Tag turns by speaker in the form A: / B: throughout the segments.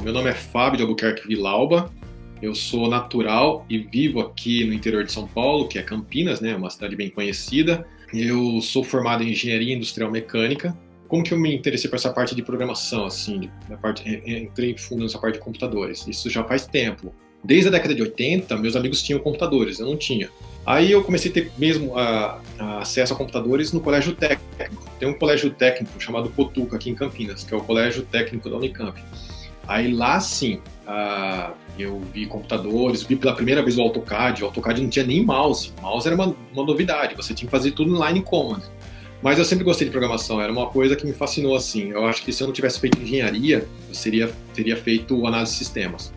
A: meu nome é Fábio de Albuquerque Vilauba, eu sou natural e vivo aqui no interior de São Paulo, que é Campinas, né, uma cidade bem conhecida. Eu sou formado em Engenharia Industrial Mecânica. Como que eu me interessei por essa parte de programação, assim, entrei fundo nessa parte de computadores? Isso já faz tempo. Desde a década de 80, meus amigos tinham computadores, eu não tinha. Aí eu comecei a ter mesmo acesso a computadores no colégio técnico. Tem um colégio técnico chamado Potuca aqui em Campinas, que é o colégio técnico da Unicamp. Aí lá sim, eu vi computadores, vi pela primeira vez o AutoCAD. O AutoCAD não tinha nem mouse. Mouse era uma novidade, você tinha que fazer tudo no line command. Mas eu sempre gostei de programação, era uma coisa que me fascinou assim. Eu acho que se eu não tivesse feito engenharia, eu teria feito análise de sistemas.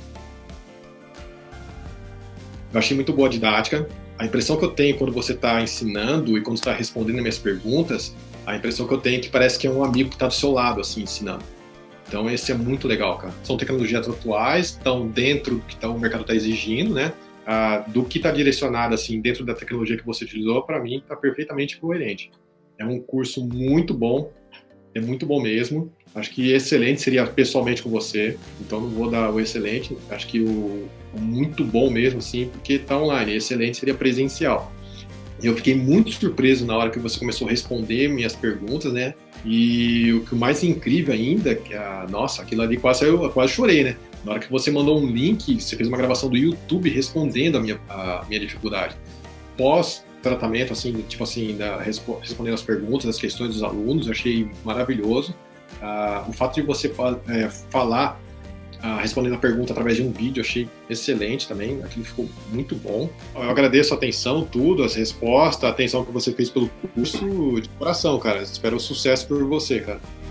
A: Eu achei muito boa a didática. A impressão que eu tenho quando você está ensinando e quando está respondendo minhas perguntas, a impressão que eu tenho é que parece que é um amigo que está do seu lado, assim, ensinando. Então, esse é muito legal, cara. São tecnologias atuais, estão dentro do que o mercado está exigindo, né? Do que está direcionado, assim, dentro da tecnologia que você utilizou, para mim, está perfeitamente coerente. É um curso muito bom, é muito bom mesmo. Acho que excelente seria pessoalmente com você, então não vou dar o excelente. Acho que o muito bom mesmo, assim, porque está online. Excelente seria presencial. Eu fiquei muito surpreso na hora que você começou a responder minhas perguntas, né? E o que mais incrível ainda, que nossa, aquilo ali eu quase chorei, né? Na hora que você mandou um link, você fez uma gravação do YouTube respondendo a minha dificuldade. Pós-tratamento, assim, tipo assim, respondendo as perguntas, as questões dos alunos, eu achei maravilhoso. O fato de você falar, respondendo a pergunta através de um vídeo, eu achei excelente também, aquilo ficou muito bom. Eu agradeço a atenção, tudo, as respostas, a atenção que você fez pelo curso, de coração, cara. Espero sucesso por você, cara.